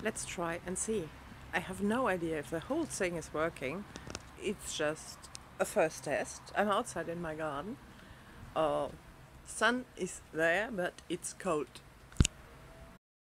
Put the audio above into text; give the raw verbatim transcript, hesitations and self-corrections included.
Let's try and see. I have no idea if the whole thing is working. It's just a first test. I'm outside in my garden. Uh, sun is there, but it's cold.